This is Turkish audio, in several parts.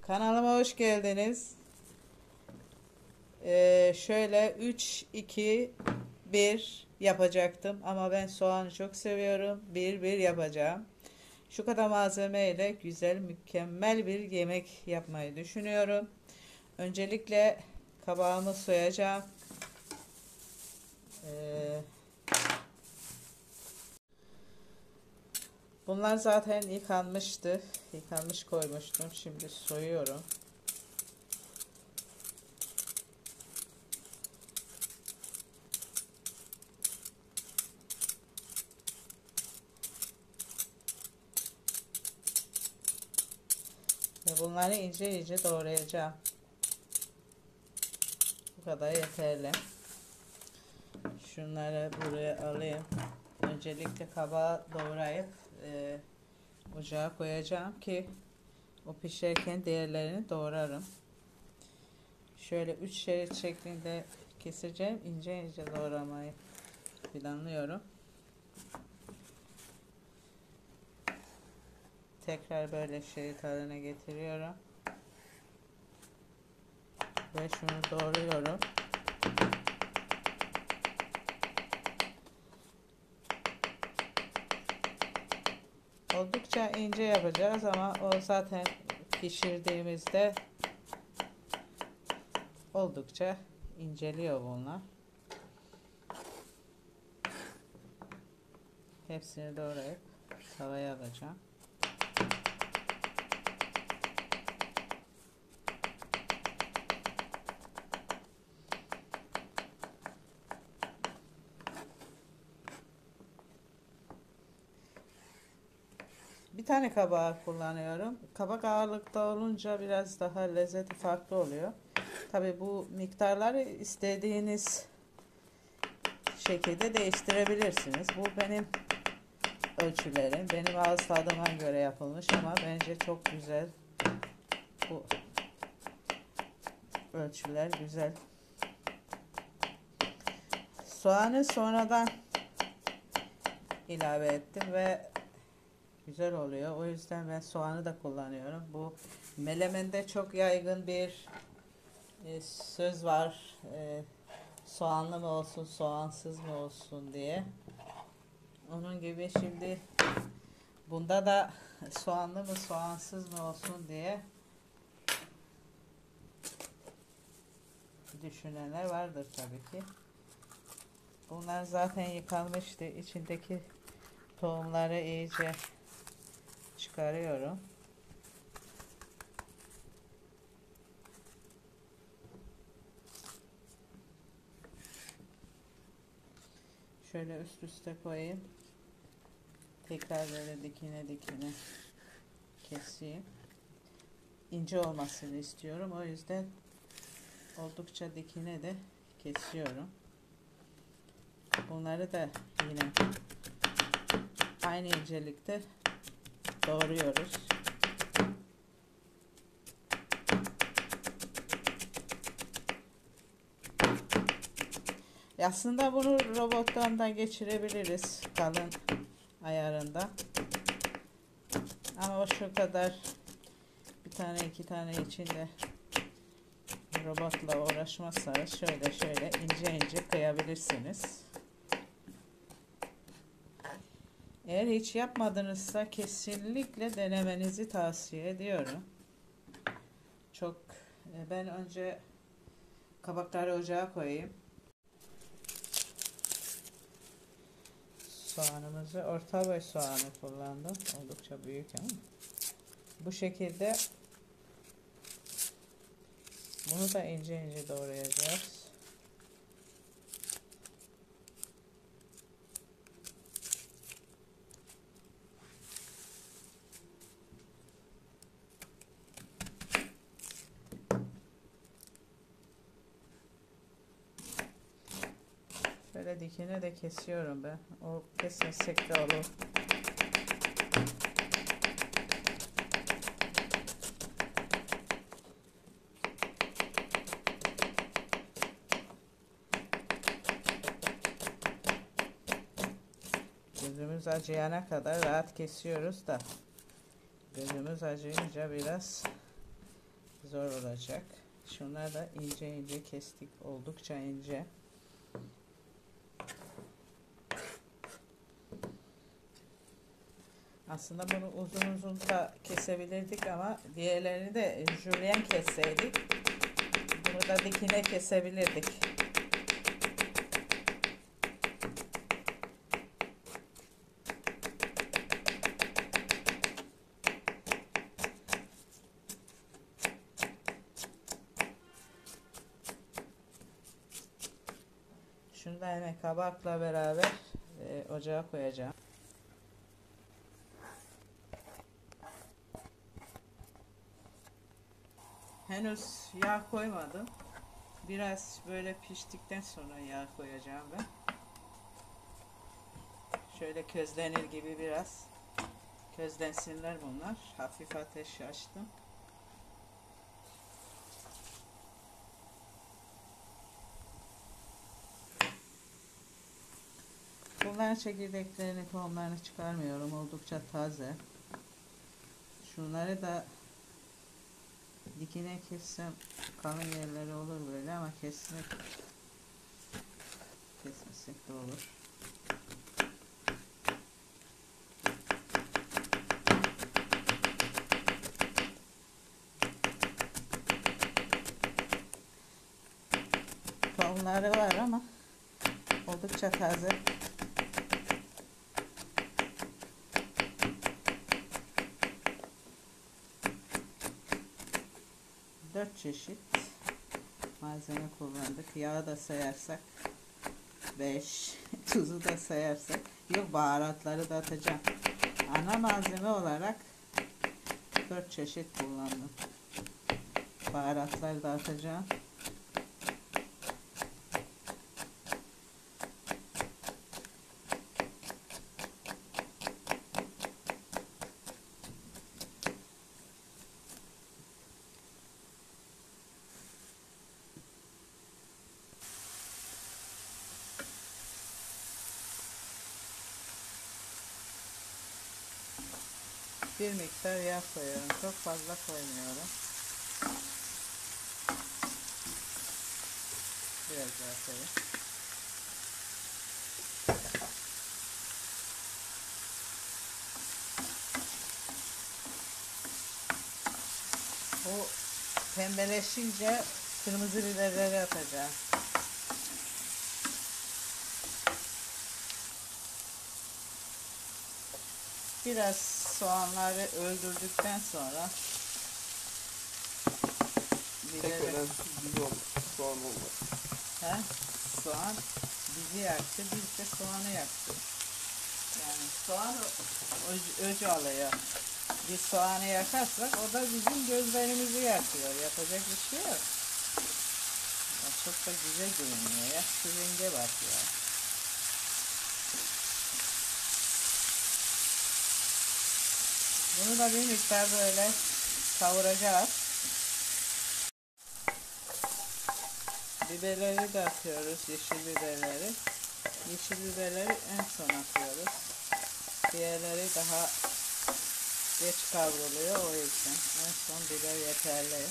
Kanalıma hoş geldiniz. Şöyle 3, 2, 1 yapacaktım ama ben soğanı çok seviyorum. 1 yapacağım. Şu kadar malzemeyle güzel, mükemmel bir yemek yapmayı düşünüyorum. Öncelikle kabağımı soyacağım. Ee, Bunlar zaten yıkanmıştı. Yıkanmış koymuştum. Şimdi soyuyorum. Ve bunları ince ince doğrayacağım. Bu kadar yeterli. Şunları buraya alayım. Öncelikle kabağı doğrayıp ocağa koyacağım ki o pişerken diğerlerini doğrarım. Şöyle 3 şerit şeklinde keseceğim. İnce ince doğramayı planlıyorum. Tekrar böyle şerit haline getiriyorum. Ve şunu doğruyorum. Oldukça ince yapacağız ama o zaten pişirdiğimizde oldukça inceliyor bunlar. Hepsini doğrayıp tavaya alacağım. Bir tane kabak kullanıyorum. Kabak ağırlıkta olunca biraz daha lezzeti farklı oluyor. Tabi bu miktarları istediğiniz şekilde değiştirebilirsiniz. Bu benim ölçülerim. Benim ağız tadıma göre yapılmış ama bence çok güzel. Bu ölçüler güzel. Soğanı sonradan ilave ettim ve güzel oluyor. O yüzden ben soğanı da kullanıyorum. Bu melemende çok yaygın bir söz var. Soğanlı mı olsun, soğansız mı olsun diye. Onun gibi şimdi bunda da soğanlı mı, soğansız mı olsun diye düşünenler vardır tabii ki. Bunlar zaten yıkanmıştı. İçindeki tohumları iyice çıkarıyorum. Şöyle üst üste koyayım. Tekrar böyle dikine dikine keseyim. İnce olmasını istiyorum. O yüzden oldukça dikine de kesiyorum. Bunları da yine aynı incelikte doğruyoruz. Aslında bunu robottan da geçirebiliriz kalın ayarında. Ama o şu kadar bir tane iki tane içinde robotla uğraşmazsanız şöyle ince ince kıyabilirsiniz. Eğer hiç yapmadınızsa kesinlikle denemenizi tavsiye ediyorum. Ben önce kabakları ocağa koyayım. Soğanımızı orta boy soğanı kullandım. Oldukça büyük ama. Bu şekilde bunu da ince ince doğrayacağız. Böyle dikine de kesiyorum ben. O kesmesek de olur. Gözümüz acıyana kadar rahat kesiyoruz da gözümüz acıyınca biraz zor olacak. Şunları da ince ince kestik. Oldukça ince. Aslında bunu uzun uzun da kesebilirdik ama diğerlerini de jülyen kesseydik bunu da dikine kesebilirdik. Şunu da hemen kabakla beraber ocağa koyacağım. Henüz yağ koymadım. Biraz böyle piştikten sonra yağ koyacağım ben. Şöyle közlenir gibi biraz közlensinler bunlar. Hafif ateş açtım. Bunların çekirdeklerini, tohumlarını çıkarmıyorum. Oldukça taze. Şunları da dikine kessem kalın yerleri olur böyle ama kesmesek de olur. Tohumları var ama oldukça taze. Dört çeşit malzeme kullandık. Yağı da sayarsak 5, tuzu da sayarsak, yok baharatları da atacağım. Ana malzeme olarak 4 çeşit kullandım. Baharatları da atacağım. Bir miktar yağ koyuyorum. Çok fazla koymuyorum. Biraz daha koyayım. Bu pembeleşince kırmızı biberleri atacağım. Biraz soğanları öldürdükten sonra Tekrar dizi olmuş. Soğan olmaz. He? Soğan bizi yaktı, biz de soğanı yaktık. Yani soğan öcü alıyor. Biz soğanı yakarsak o da bizim gözlerimizi yakıyor. Yapacak bir şey yok. Ya çok da güzel görünüyor ya. Şu renge bak ya. Bunu da bir miktar böyle kavuracağız. Biberleri de atıyoruz, yeşil biberleri. Yeşil biberleri en son atıyoruz. Diğerleri daha geç kavruluyor, o yüzden en son biber yeterli.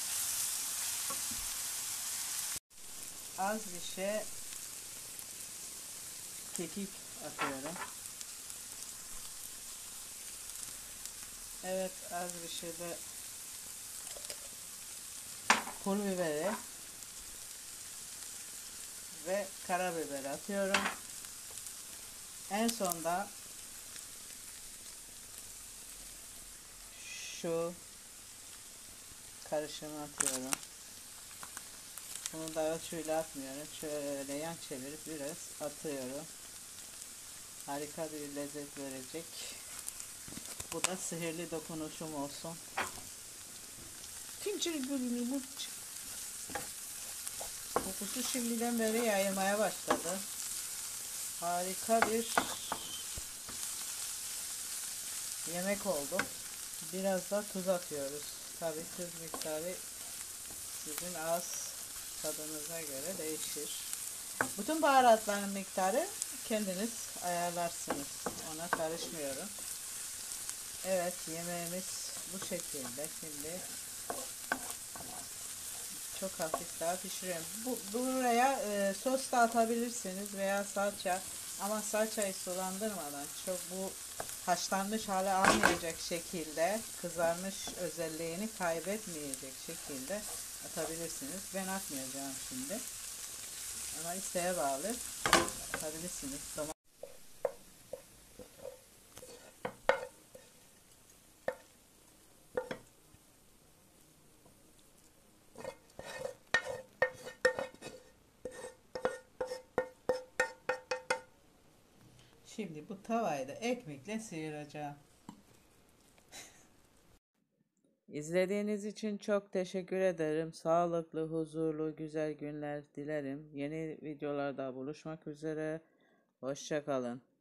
Az bir şey kekik atıyorum. Evet, az bir şey de pul biberi ve karabiber atıyorum. En sonda şu karışımı atıyorum. Bunu da ölçüyle atmıyorum. Şöyle yan çevirip biraz atıyorum. Harika bir lezzet verecek. Bu da sihirli dokunuşum olsun. Kokusu şimdiden beri yayılmaya başladı. Harika bir yemek oldu. Biraz da tuz atıyoruz. Tabii tuz miktarı sizin ağız tadınıza göre değişir. Bütün baharatların miktarı kendiniz ayarlarsınız. Ona karışmıyorum. Evet, yemeğimiz bu şekilde. Şimdi Çok hafif daha pişiriyorum. Buraya sos da atabilirsiniz veya salça. Ama salçayı sulandırmadan çok bu haşlanmış hale almayacak şekilde, kızarmış özelliğini kaybetmeyecek şekilde atabilirsiniz. Ben atmayacağım şimdi. Ama isteğe bağlı atabilirsiniz. Şimdi bu tavayı da ekmekle sıyıracağım. İzlediğiniz için çok teşekkür ederim. Sağlıklı, huzurlu, güzel günler dilerim. Yeni videolarda buluşmak üzere. Hoşça kalın.